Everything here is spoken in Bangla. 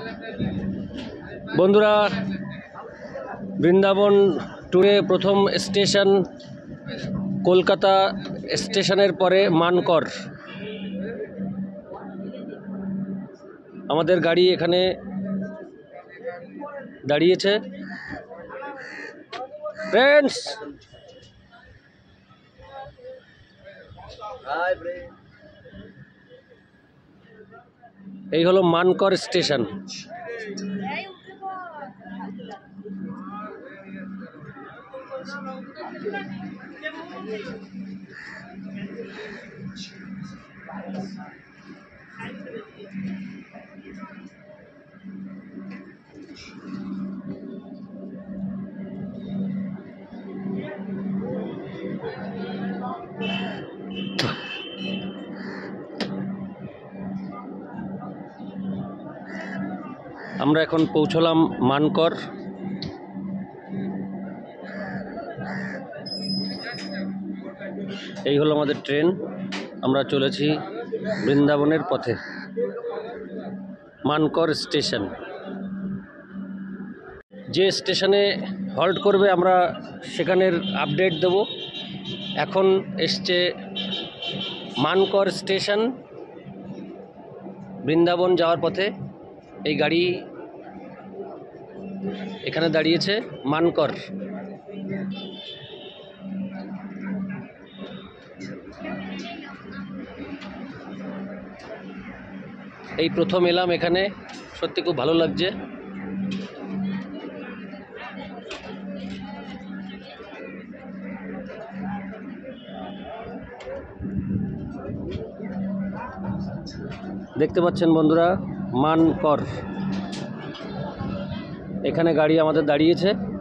বন্ধুরা, বৃন্দাবন ট্যুরে প্রথম স্টেশন কলকাতা স্টেশনের পরে মানকর। আমাদের গাড়ি এখানে দাঁড়িয়েছে। ফ্রেন্ডস, এই হলো মানকর স্টেশন। আমরা এখন পৌঁছলাম মানকর। এই হলো আমাদের ট্রেন। আমরা চলেছি বৃন্দাবনের পথে। মানকর স্টেশন, যে স্টেশনে হল্ট করবে আমরা সেখানের আপডেট দেব। এখন এসছে মানকর স্টেশন, বৃন্দাবন যাওয়ার পথে। এই গাড়ি এখানে দাঁড়িয়েছে মানকর। এই প্রথম এলাম এখানে, সত্যি খুব ভালো লাগছে। দেখতে পাচ্ছেন বন্ধুরা, মানকর, এখানে গাড়ি আমাদের দাঁড়িয়েছে।